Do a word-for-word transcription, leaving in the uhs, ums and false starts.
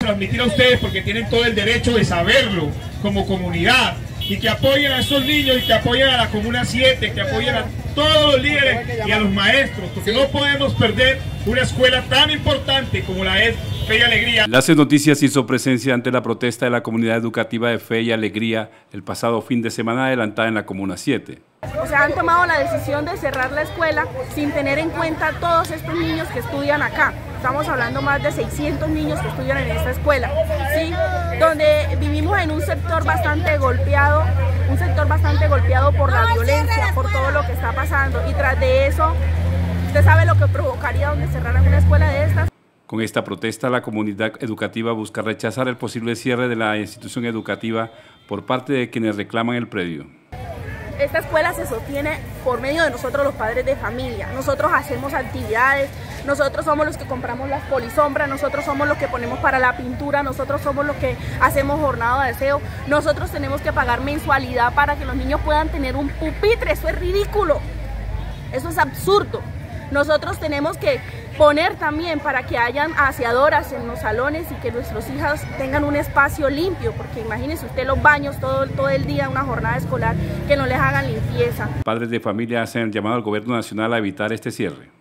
transmitir a ustedes porque tienen todo el derecho de saberlo como comunidad, y que apoyen a esos niños y que apoyen a la Comuna siete, que apoyen a todos los líderes y a los maestros, porque no podemos perder una escuela tan importante como la es Fe y Alegría. Enlace Noticias hizo presencia ante la protesta de la comunidad educativa de Fe y Alegría el pasado fin de semana adelantada en la Comuna siete. O sea, han tomado la decisión de cerrar la escuela sin tener en cuenta todos estos niños que estudian acá. Estamos hablando más de seiscientos niños que estudian en esta escuela, ¿sí? Donde vivimos en un sector bastante golpeado, un sector bastante golpeado por la violencia, por todo lo que está pasando. Y tras de eso, ¿usted sabe lo que provocaría donde cerraran una escuela de estas? Con esta protesta, la comunidad educativa busca rechazar el posible cierre de la institución educativa por parte de quienes reclaman el predio. Esta escuela se sostiene por medio de nosotros los padres de familia. Nosotros hacemos actividades, nosotros somos los que compramos las polisombras, nosotros somos los que ponemos para la pintura, nosotros somos los que hacemos jornada de aseo, nosotros tenemos que pagar mensualidad para que los niños puedan tener un pupitre. Eso es ridículo, eso es absurdo. Nosotros tenemos que poner también para que hayan aseadoras en los salones y que nuestros hijos tengan un espacio limpio, porque imagínense usted los baños todo, todo el día, una jornada escolar, que no les hagan limpieza. Padres de familia hacen el llamado al gobierno nacional a evitar este cierre.